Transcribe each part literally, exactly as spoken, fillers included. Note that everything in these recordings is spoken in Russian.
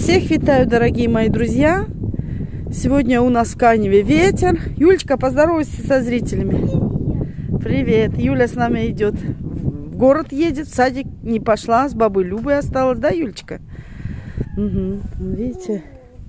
Всех витаю, дорогие мои друзья. Сегодня у нас в Каневе ветер. Юлечка, поздоровайся со зрителями. Привет. Юля с нами идет. В город едет, в садик не пошла, с бабой Любой осталась, да, Юлечка? Угу. Видите?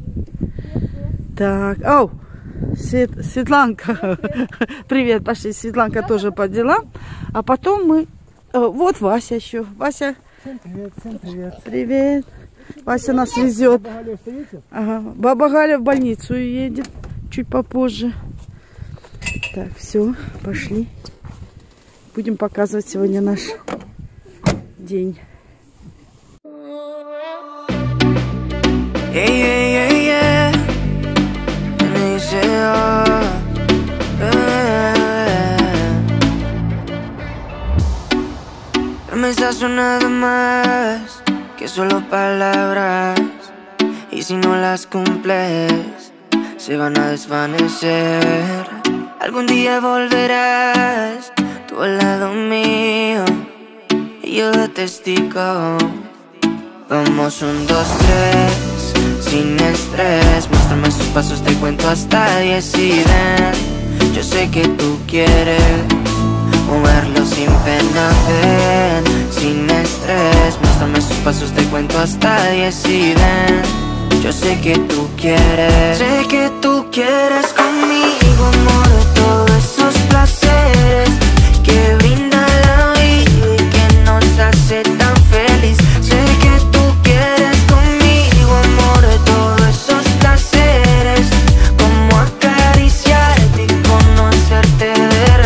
Так, ау, Свет... Светланка. Привет, пошли. Светланка тоже по делам. А потом мы... Вот Вася еще. Вася. Всем привет, всем привет. Привет. Вася нас везет. Баба Галя остаете? Ага. Баба Галя в больницу едет чуть попозже. Так, все, пошли. Будем показывать сегодня наш день. Yeah, yeah, yeah, yeah. Promesas son nada más que solo palabras, y si no las cumples se van a desvanecer. Algún día volverás tú al lado mío y yo de testigo. Vamos un, dos, tres, sin estrés. Muéstrame sus pasos, te cuento hasta diez y ven. Yo sé que tú quieres moverlo sin pena, ven, sin estrés. Muéstrame sus pasos, te cuento hasta diez y ven. Yo sé que tú quieres, sé que tú quieres conmigo, amor, de todos esos placeres que brinda la vida y que nos hace tan feliz. Sé que tú quieres conmigo, amor, de todos esos placeres, como acariciarte y conocerte de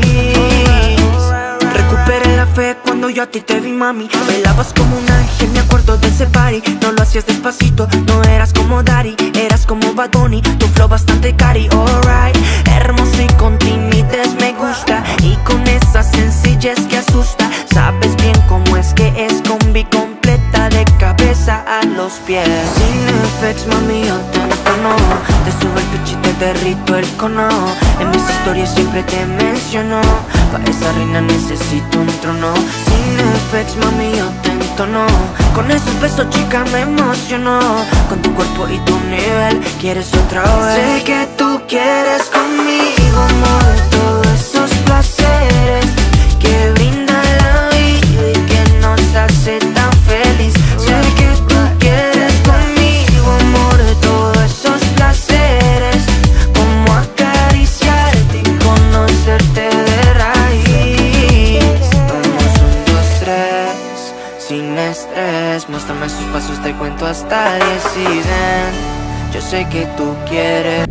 raíz. Recuperé la fe cuando yo a ti te vi, mami. Bailabas como un ángel, me acuerdo de ese party. No lo hacías despacito, no eras como Daddy, eras como Bad Bunny, tu flow bastante cari, alright. Hermosa y con timidez me gusta, y con esa sencillez que asusta. Sabes bien cómo es que es combi completa de cabeza a los pies. Sin effects, mami, yo te entono, te subo el pitch y te derrito el cono. En mis historias siempre te menciono, para esa reina necesito un trono. Sin effects, mami, yo te entono, con esos besos, chica, me emocionó. Con tu cuerpo y tu nivel, quieres otra vez. Sé que tú quieres conmigo, amor, de todos esos placeres que brinda la vida y que nos hace tan feliz. Sé que tú quieres conmigo, amor, de todos esos placeres, como acariciarte y conocerte de raíz. Vamos un, dos, tres, sin estrés. Muéstrame sus pasos, te cuento hasta diez y ven. Yo sé que tú quieres.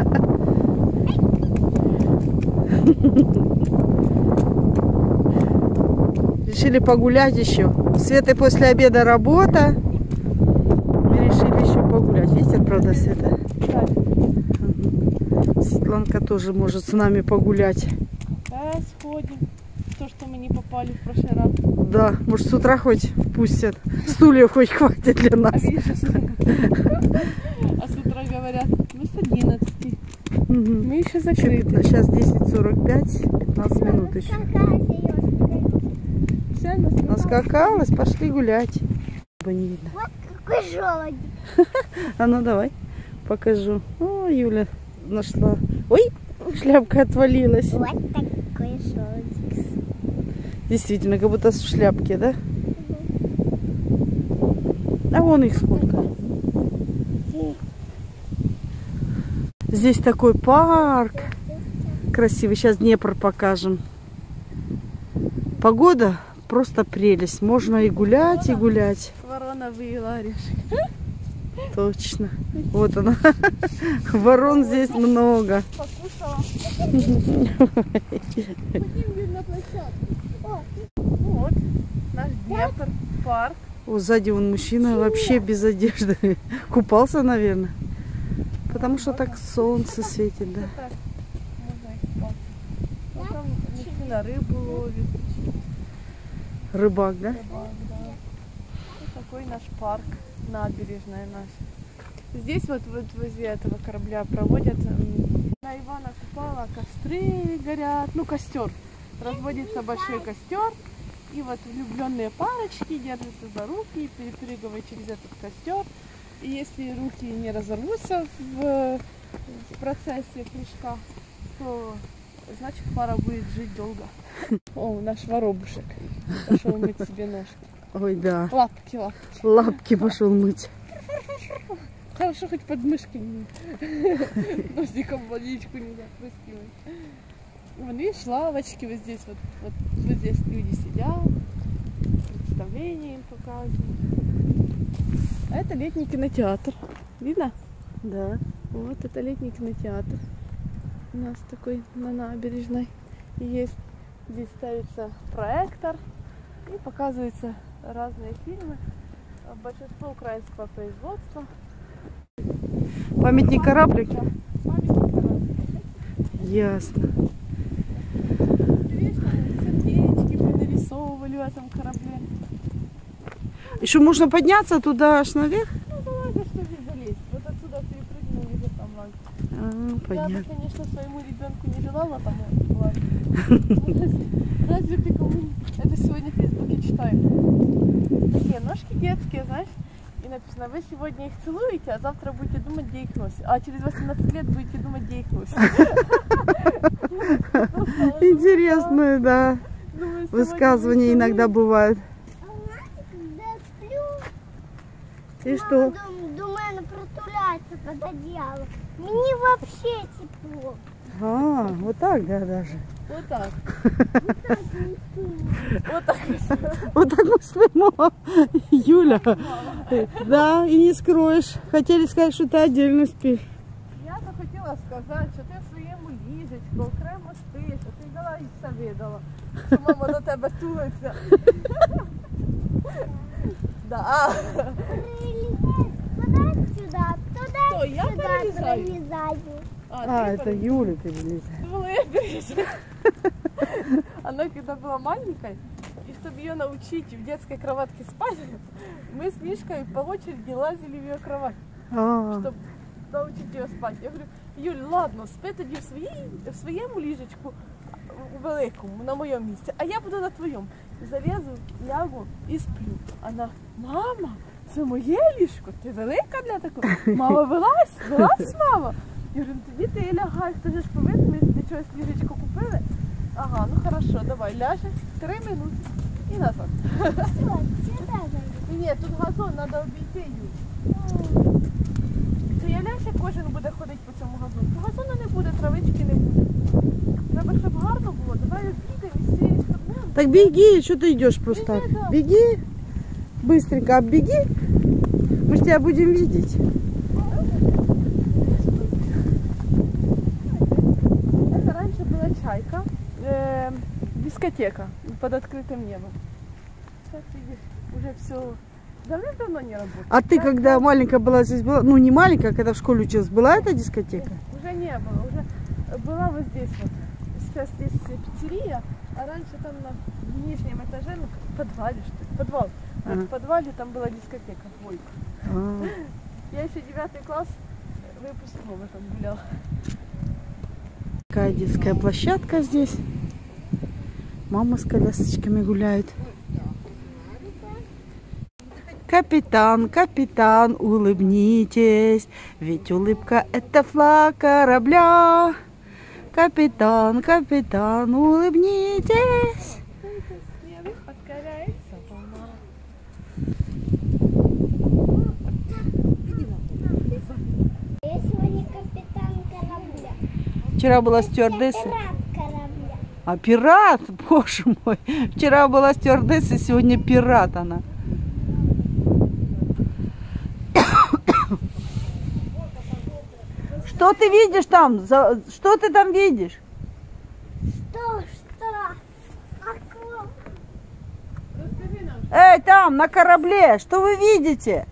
Решили погулять еще. У Светы после обеда работа. Мы решили еще погулять. Ветер, правда, Света? Да. Светланка тоже может с нами погулять. Да, сходим. То, что мы не попали в прошлый раз. Да, может, с утра хоть впустят. Стульев хоть хватит для нас. А, видишь, а с утра говорят, ну с одиннадцати. Угу. Мы еще закрыты. Сейчас десять сорок пять, пятнадцать минут еще. Все, Наскакалась, пошли гулять. Не видно. Вот какой желудь. А ну давай, покажу. О, Юля нашла. Ой, шляпка отвалилась. Вот такой желудик. Действительно, как будто в шляпке, да? А вон их сколько. Здесь такой парк красивый. Сейчас Днепр покажем. Погода просто прелесть. Можно и гулять, и гулять. Ворона выела орешек. Точно. Вот она. Ворон здесь много. Покушала. Вот наш Днепр, парк. О, сзади вон мужчина вообще без одежды. Купался, наверное. Потому что так солнце светит, да. Так, можно и купаться. Ну, там мужчина рыбу ловит. Рыбак, да? Рыбак, да. Вот такой наш парк, набережная наша. Здесь вот, вот возле этого корабля проводят м, на Ивана Купала костры горят, ну костер. Разводится большой костер. И вот влюбленные парочки держатся за руки, перепрыгивая через этот костер. И если руки не разорвутся в, в процессе прыжка, то значит пара будет жить долго. О, наш воробушек пошел мыть себе ножки. Ой, да. Лапки, лапки. Лапки пошел мыть. Хорошо, хоть под мышкой не носиком водичку не запрыскивать. Вон, видишь, лавочки вот здесь вот, вот, вот здесь люди сидят, представление им показывают. А это летний кинотеатр. Видно? Да. Вот это летний кинотеатр. У нас такой на набережной есть. Здесь ставится проектор и показываются разные фильмы. Большинство украинского производства. Памятник кораблик? Да, памятник кораблик. Ясно. Видишь, там сердечки принарисовывали в этом корабле. Еще можно подняться туда аж наверх? Ну, давай, за что здесь залезть? Вот отсюда перепрыгнул и уже там лазить. А, Я понятно. бы, конечно, своему ребенку не желала там лазить. Разве ты кому... Это сегодня в Фейсбуке читаю. Такие ножки детские, знаешь? И написано, вы сегодня их целуете, а завтра будете думать, где их носить. А через восемнадцать лет будете думать, где их носить. Интересно, да. Высказывания иногда бывают. А знаете, когда я сплю, И что? дум- думаю, она протуляется под одеялом. Мне вообще тепло. А, вот так, да, даже. Вот так. Вот так. Вот так мы спим, Юля. Да, и не скроешь. Хотели сказать, что ты отдельно спишь. Я-то хотіла сказати, що ти в своєму ліжечку окремо спиш, а ти дала і совідала, що мама до тебе тулиться. Да. Прилетает туда сюда, туда Что, я сюда пролезаю? пролезаю. А, ты это полез- Юля перелезает. Думала, я перелезаю. Она когда была маленькой, и чтобы ее научить в детской кроватке спать, мы с Мишкой по очереди лазили в ее кровать, А, чтобы научить ее спать. Я говорю, Юль, ладно, спи тоді в, своїй, в своєму ліжечку, у великому, на моєму місці, а я буду на твоєму. Залезу, лягу і сплю. Вона, мама, це моє ліжко, ти велика для такого? Мама, вилазь, вилазь, мама. Я говорю, ну тоді ти лягай, хто ж повинен, ми для чогось ліжечко купили. Ага, ну хорошо, давай, ляже, три минути і назад. Сюда, сюда зайди. Ні, тут газон, треба обійти, Юль. Ти уявляєш, як кожен буде ходити по цьому газону? То газону не буде, травички не буде. Треба, щоб гарно було, давай обійдемо і з цієї сторони. так беги, что ты идешь просто так? Беги, да. Беги, быстренько оббеги. Мы ж тебя будем видеть. Это раньше была чайка, э, дискотека под открытым небом. Сейчас видишь, уже все давно-давно не работает. А ты, когда маленькая была здесь, была, ну не маленькая, когда в школе училась, была эта дискотека? Уже не было, уже была вот здесь вот. Сейчас здесь пиццерия, а раньше там на в нижнем этаже, ну в подвале что ли, подвал. Вот Ага. в подвале там была дискотека, Войка. А, Я еще девятый класс выпускного там гуляла. такая детская площадка здесь. Мама с колясочками гуляет. Капитан, капитан, улыбнитесь, ведь улыбка это флаг корабля. Капитан, капитан, улыбнитесь. Снег подкоряется волна. Я сегодня капитан корабля. Вчера была стюардесса. Пират корабля. А пират, боже мой. Вчера была стюардесса, сегодня пират она. Что ты видишь там? За- Что ты там видишь? Что, что? Аква. Расскажи нам, Эй, там, на корабле, что вы видите?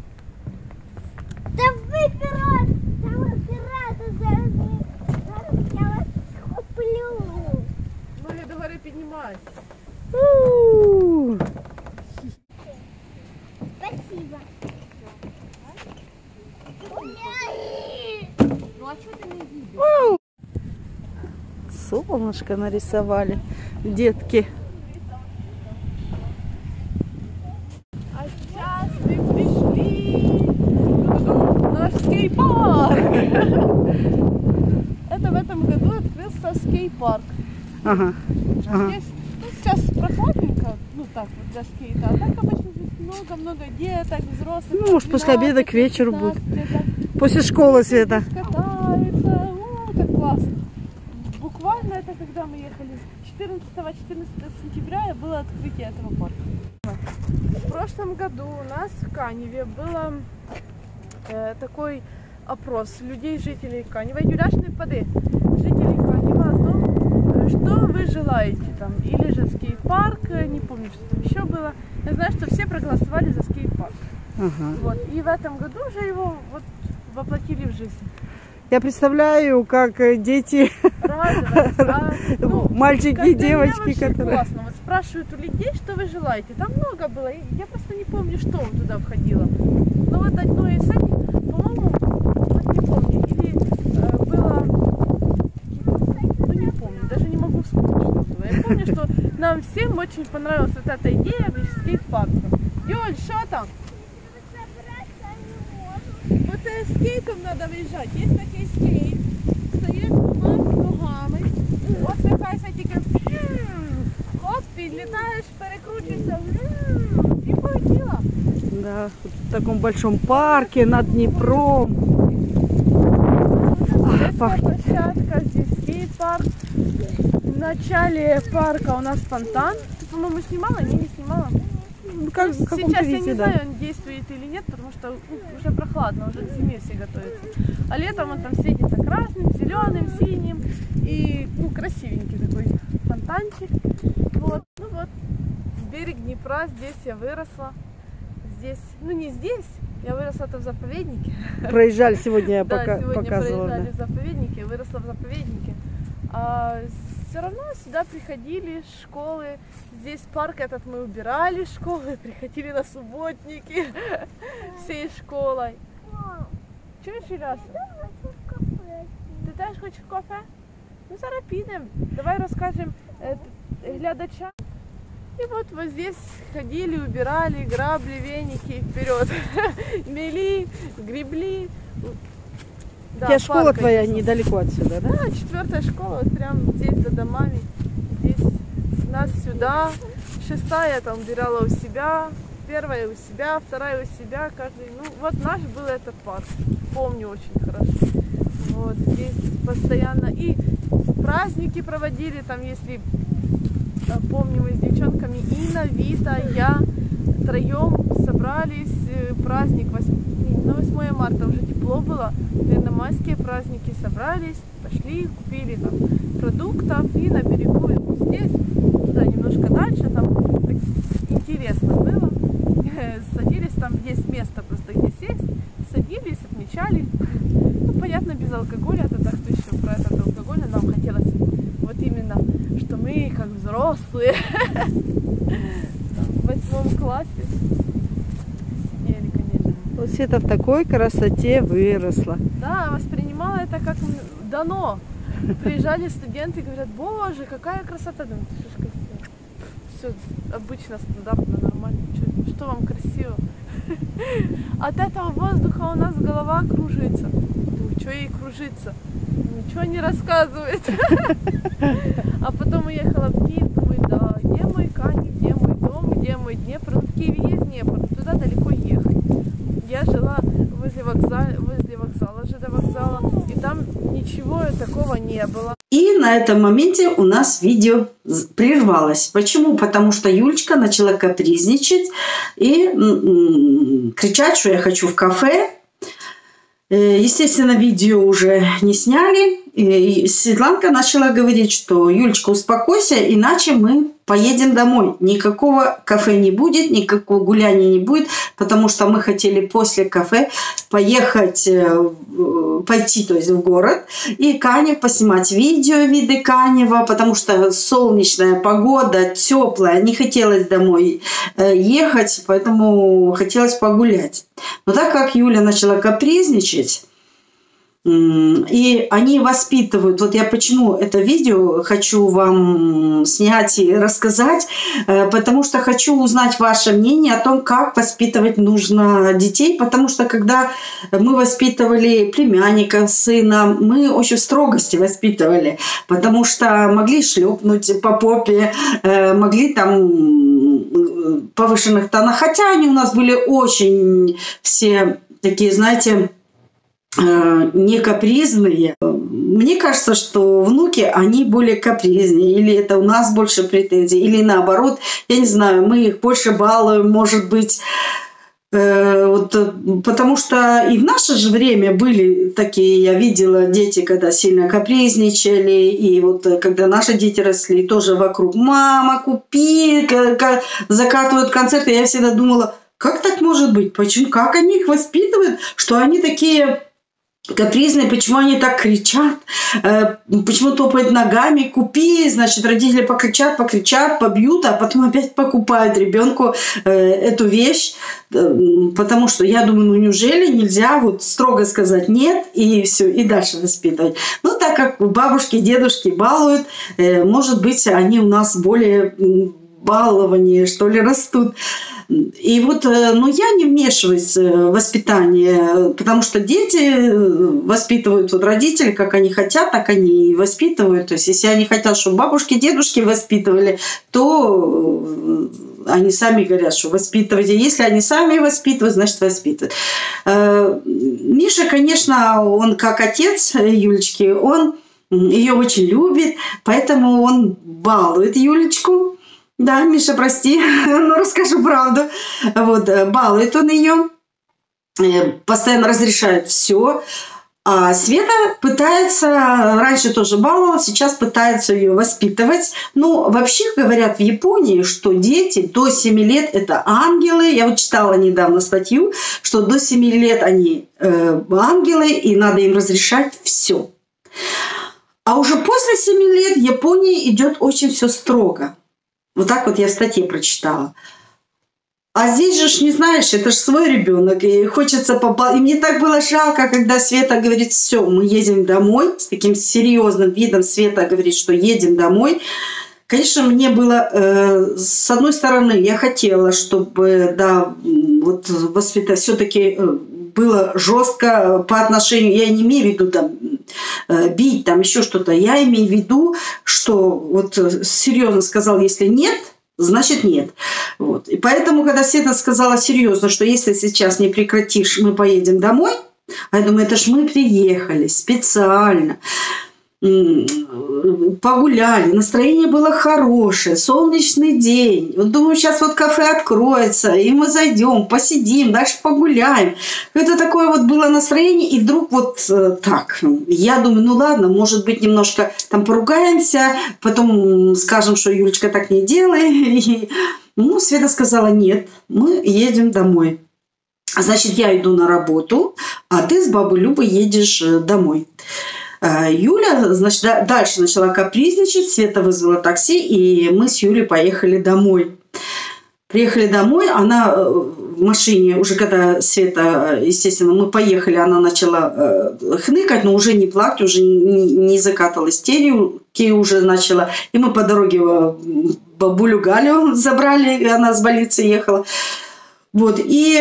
Да вы пират! Да вы пираты! Зараз, зараз я вас схоплю! ноги до гори піднімай. У-у-у. Спасибо! Ну а что ты не видишь? Солнышко нарисовали детки. А сейчас мы пришли скейт-парк. Это в этом году открылся скейт-парк. Ага. ага. Здесь, ну, сейчас прохладненько, ну так вот для скейта, а так обычно здесь много-много деток, взрослых. Ну, может, после обеда к вечеру будет. Деток. После школы, Света. Катаются, о, как классно. Буквально это когда мы ехали, четырнадцатого-четырнадцатого сентября было открытие этого парка. В прошлом году у нас в Каневе было э, такой опрос людей, жителей Канева, Юляшной Поды, жителей Канева о том, что вы желаете там, или же скейт-парк, не помню, что там еще было. Я знаю, что все проголосовали за скейт-парк. Ага. Вот. И в этом году уже его вот воплотили в жизнь. Я представляю, как дети, Радовались. А, ну, мальчики и девочки, которые... Классно. Вот спрашивают у людей, что вы желаете. Там много было. Я просто не помню, что туда входило. Но вот одно из этих, по-моему, вот не помню, или э, было... Ну не помню, даже не могу вспомнить, что было. Я помню, что нам всем очень понравилась вот эта идея в скейт-парке. Юль, что там? Вот с скейтом надо выезжать. Есть такий скейт. Стоїш двома ногами. Посміхайся тільки. Хоп, підлітаєш, перекручуєшся. І полетіла. Да, в таком большом парке над Днепром. Здесь площадка, здесь скейт-парк. В начале парка у нас фонтан. Ты, по-моему, снимала? Не, не снимала. Ну, как, в каком-то Сейчас виде, я не да. знаю, он действует или нет, потому что ну, уже прохладно, уже к зиме все готовятся. А летом он там светится красным, зеленым, синим. И ну, красивенький такой фонтанчик. Вот. Ну вот, берег Днепра, здесь я выросла. Здесь, ну не здесь, я выросла-то в заповеднике. Проезжали сегодня, я Да, пока, сегодня показывала. проезжали Да. в заповеднике, выросла в заповеднике. А все равно сюда приходили школы. Здесь парк этот мы убирали школы, приходили на субботники всей школой. Чуєш, Юляша? Ти теж хочеш кофе? Ну зараз підемо. Давай розкажемо е, глядачам. И вот вот здесь ходили, убирали, грабли, веники, вперед. Мели, гребли. Да, Я школа парк твоя здесь. недалеко отсюда, да? Да, четвертая школа, вот прям здесь за домами. Здесь нас сюда. Шестая там убирала у себя, первая у себя, вторая у себя, каждый. Ну вот наш был этот парк. Помню очень хорошо. Вот здесь постоянно. И праздники проводили, там если помню, мы с девчонками Инна, Вита, я троем собрались, праздник на восьмое марта уже тепло было, на майские праздники собрались, пошли, купили там продуктов и на берегу здесь, туда немножко дальше, там интересно было, садились, там есть место просто где сесть, садились, отмечали, ну понятно без алкоголя, это так, что еще про этот алкоголь нам хотелось вот именно, что мы как взрослые в восьмом классе сидели, конечно. Вот Света в такой красоте выросла. Да, воспринимала это как дано. Приезжали студенты и говорят, боже, какая красота. Думаю, что ж красиво. Все обычно, стандартно, нормально. Что, что вам красиво? От этого воздуха у нас голова кружится. Думаю, что ей кружится? Ничего не рассказывает. А потом уехала в Киев, думаю, да, где мой Канев, где мой дом, где мой Днепр. Ну, в Киеве есть Днепр, туда далеко ехать. Я жила возле вокзала, возле вокзала, ЖД вокзала, и там ничего такого не было. И на этом моменте у нас видео прервалось. Почему? Потому что Юлечка начала капризничать и м-м, кричать, что я хочу в кафе. Естественно, видео уже не сняли. И Светланка начала говорить, что Юлечка, успокойся, иначе мы поедем домой. Никакого кафе не будет, никакого гуляния не будет, потому что мы хотели после кафе поехать, пойти, то есть в город, и Канев поснимать видео, виды Канева, потому что солнечная погода, теплая, не хотелось домой ехать, поэтому хотелось погулять. Но так как Юля начала капризничать, И они воспитывают. Вот я почему это видео хочу вам снять и рассказать, потому что хочу узнать ваше мнение о том, как воспитывать нужно детей, потому что когда мы воспитывали племянника, сына, мы очень в строгости воспитывали, потому что могли шлепнуть по попе, могли там повышенных тонах, хотя они у нас были очень все такие, знаете, не капризные. Мне кажется, что внуки, они более капризнее. Или это у нас больше претензий, или наоборот. Я не знаю, мы их больше балуем, может быть. Э, вот, потому что и в наше же время были такие, я видела, дети, когда сильно капризничали. И вот когда наши дети росли, тоже вокруг «мама, купи», закатывают концерты. Я всегда думала, как так может быть? Почему? Как они их воспитывают, что они такие капризные, почему они так кричат, почему топают ногами, купи, значит, родители покричат, покричат, побьют, а потом опять покупают ребенку эту вещь, потому что я думаю, ну неужели нельзя вот строго сказать нет и все, и дальше воспитывать. Ну, так как бабушки, дедушки балуют, может быть, они у нас более балование, что ли, растут. И вот, ну, я не вмешиваюсь в воспитание, потому что дети воспитывают вот родители, как они хотят, так они и воспитывают. То есть, если они хотят, чтобы бабушки, дедушки воспитывали, то они сами говорят, что воспитывайте. Если они сами воспитывают, значит, воспитывают. Миша, конечно, он как отец Юлечки, он ее очень любит, поэтому он балует Юлечку. Да, Миша, прости, но расскажу правду. Вот, балует он ее, постоянно разрешает все. А Света пытается, раньше тоже баловала, сейчас пытается ее воспитывать. Ну, вообще говорят в Японии, что дети до семи лет – это ангелы. Я вот читала недавно статью, что до семи лет они э, ангелы, и надо им разрешать все. А уже после семи лет в Японии идет очень все строго. Вот так вот я в статье прочитала. А здесь же ж не знаешь, это же свой ребенок, и хочется побал... И мне так было жалко, когда Света говорит, все, мы едем домой, с таким серьезным видом Света говорит, что едем домой. Конечно, мне было, э, с одной стороны, я хотела, чтобы, да, вот воспитать все-таки было жестко по отношению, я не имею в виду там бить, там еще что-то, я имею в виду, что вот серьезно сказал, если нет, значит нет. Вот. И поэтому, когда Света сказала серьезно, что если сейчас не прекратишь, мы поедем домой, а я думаю, это ж мы приехали специально, погуляли, настроение было хорошее, солнечный день. Вот думаю, сейчас вот кафе откроется, и мы зайдем, посидим, дальше погуляем. Это такое вот было настроение, и вдруг вот так. Я думаю, ну ладно, может быть, немножко там поругаемся, потом скажем, что Юлечка так не делай. И, ну, Света сказала, нет, мы едем домой. Значит, я иду на работу, а ты с бабой Любой едешь домой. Юля, значит, дальше начала капризничать, Света вызвала такси, и мы с Юлей поехали домой. Приехали домой, она в машине, уже когда Света, естественно, мы поехали, она начала хныкать, но уже не плакать, уже не закатывала истерики, уже начала. И мы по дороге бабулю Галю забрали, она с больницы ехала. Вот, и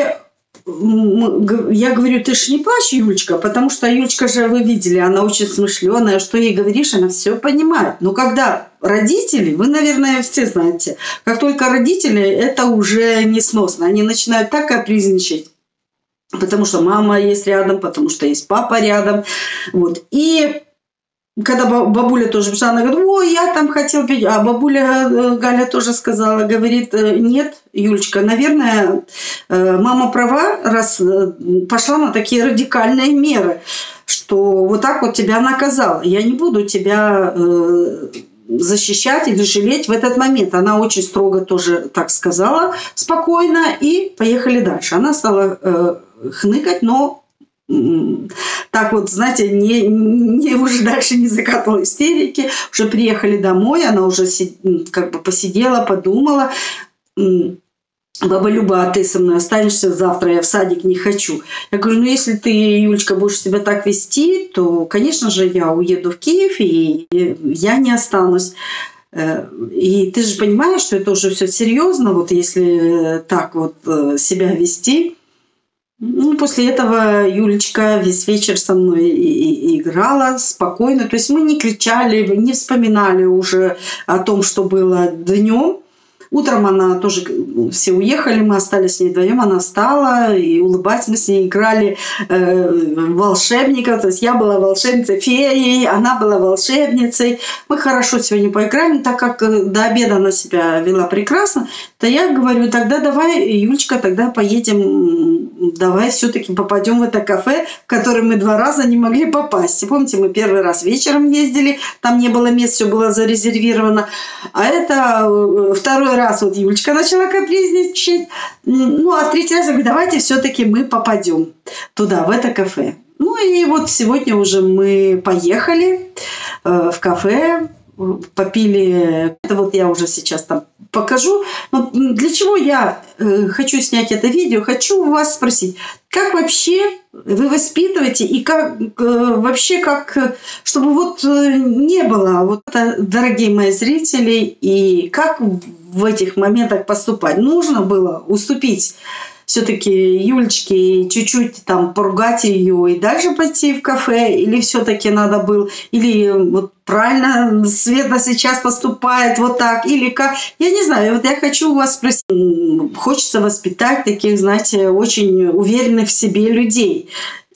я говорю, ты ж не плачь, Юлечка, потому что Юлечка же, вы видели, она очень смышленая, что ей говоришь, она все понимает. Но когда родители, вы, наверное, все знаете, как только родители, это уже несносно. Они начинают так капризничать, потому что мама есть рядом, потому что есть папа рядом. Вот. И когда бабуля тоже пришла, она говорит, ой, я там хотела пить. А бабуля Галя тоже сказала, говорит, нет, Юлечка, наверное, мама права, раз пошла на такие радикальные меры, что вот так вот тебя наказала. Я не буду тебя защищать или жалеть в этот момент. Она очень строго тоже так сказала, спокойно, и поехали дальше. Она стала хныкать, но так вот, знаете, не, не, уже дальше не закатывала истерики, уже приехали домой, она уже как бы посидела, подумала. баба Люба, а ты со мной останешься завтра, я в садик не хочу. Я говорю, ну если ты, Юлечка, будешь себя так вести, то, конечно же, я уеду в Киев, и я не останусь. И ты же понимаешь, что это уже все серьезно, вот если так вот себя вести. Ну, после этого Юлечка весь вечер со мной и, и играла спокойно. То есть мы не кричали, не вспоминали уже о том, что было днем. Утром она тоже, все уехали, мы остались с ней вдвоем, она встала, и улыбаясь, мы с ней играли э, волшебника, то есть я была волшебницей, феей, она была волшебницей. Мы хорошо сегодня поиграли, так как до обеда она себя вела прекрасно, то я говорю, тогда давай, Юлечка, тогда поедем, давай все-таки попадем в это кафе, в которое мы два раза не могли попасть. И помните, мы первый раз вечером ездили, там не было мест, все было зарезервировано, а это второй раз вот Юлечка начала капризничать. Ну, а в третий раз я говорю, давайте все-таки мы попадем туда, в это кафе. Ну, и вот сегодня уже мы поехали э, в кафе, попили. Это вот я уже сейчас там покажу. Но для чего я э, хочу снять это видео? Хочу у вас спросить, как вообще вы воспитываете и как э, вообще как, чтобы вот э, не было, вот это, дорогие мои зрители, и как в этих моментах поступать? Нужно было уступить все-таки Юлечке, чуть-чуть там поругать ее и дальше пойти в кафе, или все-таки надо было, или вот правильно Света сейчас поступает вот так, или как, я не знаю, вот я хочу у вас спросить, хочется воспитать таких, знаете, очень уверенных в себе людей,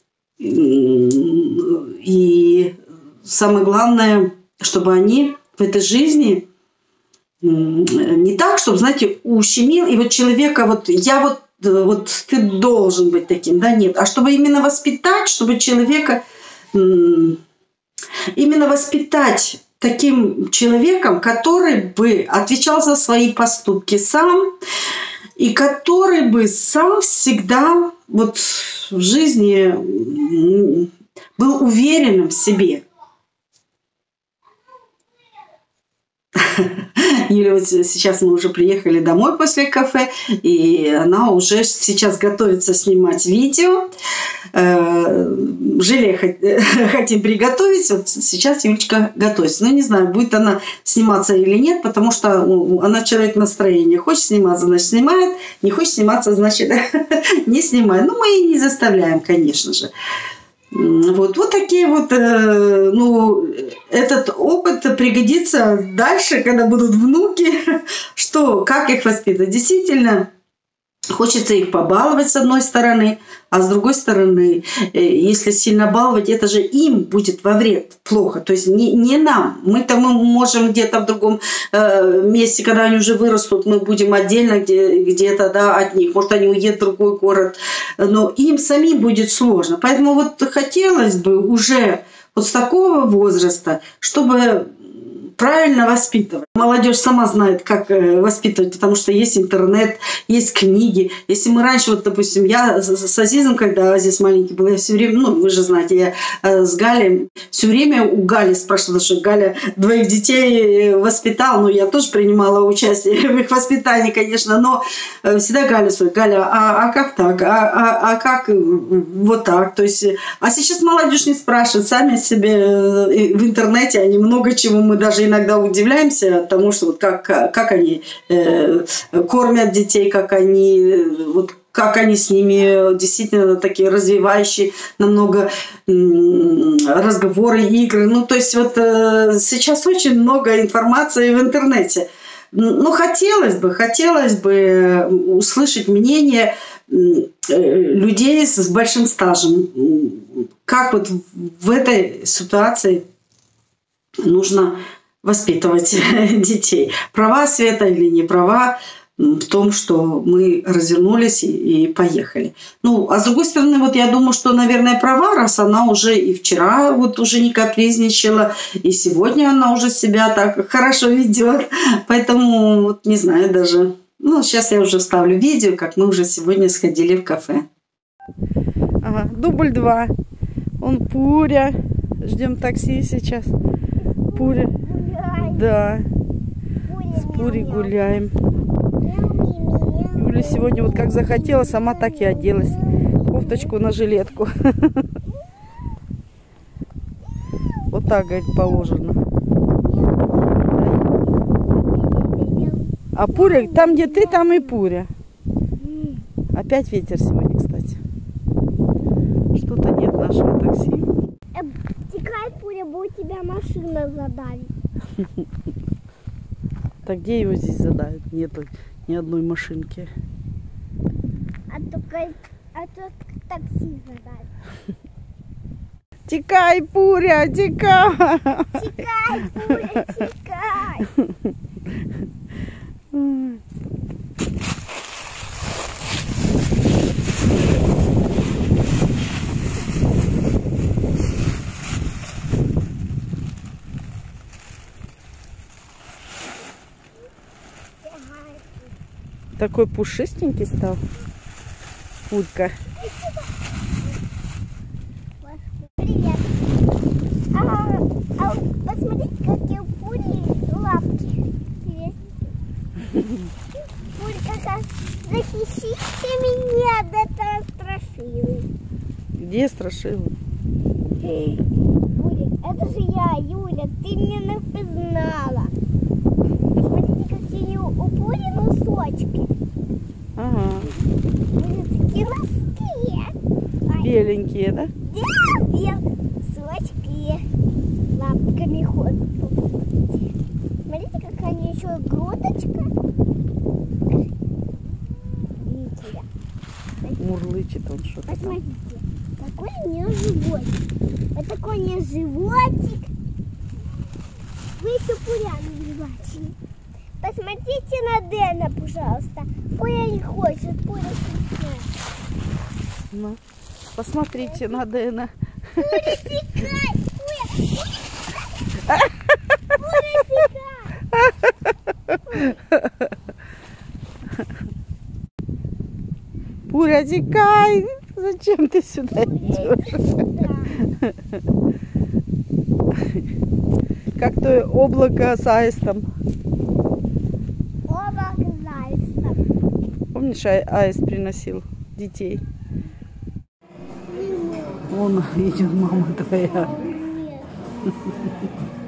и самое главное, чтобы они в этой жизни не так, чтобы, знаете, ущемил, и вот человека, вот я вот вот ты должен быть таким, да, нет. А чтобы именно воспитать, чтобы человека, именно воспитать таким человеком, который бы отвечал за свои поступки сам, и который бы сам всегда вот в жизни был уверенным в себе. Юля, вот сейчас мы уже приехали домой после кафе, и она уже сейчас готовится снимать видео. Желе хотим приготовить, вот сейчас Юлечка готовится. Ну, не знаю, будет она сниматься или нет, потому что она человек настроения. Хочет сниматься, значит, снимает. Не хочет сниматься, значит, не снимает. Ну, мы и не заставляем, конечно же. Вот, вот такие вот, э, ну, этот опыт пригодится дальше, когда будут внуки, что, как их воспитывать. Действительно, хочется их побаловать с одной стороны, а с другой стороны, э, если сильно баловать, это же им будет во вред плохо, то есть не, не нам. Мы-то мы можем где-то в другом э, месте, когда они уже вырастут, мы будем отдельно где, где-то, да, от них. Может, они уедут в другой город, но им самим будет сложно. Поэтому вот хотелось бы уже вот с такого возраста, чтобы правильно воспитывать. Молодежь сама знает, как воспитывать, потому что есть интернет, есть книги. Если мы раньше, вот, допустим, я с Азизом, когда Азиз маленький был, я все время, ну, вы же знаете, я с Галей все время у Гали спрашивала, потому что Галя двоих детей воспитала, ну, я тоже принимала участие в их воспитании, конечно, но всегда Галя спрашивает, Галя, а, а как так? А, а, а как вот так? То есть, а сейчас молодежь не спрашивает, сами себе в интернете, они много чего, мы даже иногда удивляемся тому, что вот как, как они э, кормят детей, как они, вот, как они с ними действительно такие развивающие, намного м, разговоры, игры. Ну, то есть вот э, сейчас очень много информации в интернете. Ну, хотелось бы, хотелось бы услышать мнение людей с большим стажем. Как вот в этой ситуации нужно воспитывать детей. Права Света или не права в том, что мы развернулись и, и поехали. Ну, а с другой стороны, вот я думаю, что, наверное, права, раз она уже и вчера вот уже не капризничала, и сегодня она уже себя так хорошо ведет. Поэтому, вот не знаю даже. Ну, сейчас я уже вставлю видео, как мы уже сегодня сходили в кафе. Ага, дубль два. Он Пуря. Ждем такси сейчас. Пуря. Да. С Пурей гуляем. Юля сегодня вот как захотела, сама так и оделась. Кофточку на жилетку. Вот так, говорит, положено. А Пуря, там где ты, там и Пуря. Опять ветер сегодня, кстати. Что-то нет нашего такси. Текай, Пуря, бо у тебя машина задавит. Так где его здесь задавят? Нету ни одной машинки. А только а то такси задавит. Текай, Пуря, текай! Текай, Пуря, текай! Такой пушистенький стал. Пулька. Привет. А, а посмотрите, какие у Пури лапки. Пулька, как захищите меня, да это страшилы. Где страшила? Пуля, это же я, Юля, ты меня напознала. Посмотрите, какие у Пури носочки. Ага. Были такие носки. Беленькие, да? Да, носочки. Лапками ходят. Смотрите, как они еще грудочка. Видите? Мурлычет он что-то там. Посмотрите, какой у нее животик. Вот такой у нее животик. Вы еще Пуряну не бачили. Посмотрите на Дэна, пожалуйста. Пуря не хочет, Пуря стесняется. Ну, посмотрите на Дэна. Пуря, текай! Пуря, Пуря, текай! Пуря, текай! Зачем ты сюда идешь? Как то облако с аистом. Облако с аистом. Помнишь, а- аист приносил детей? Вон идет мама твоя. Нет.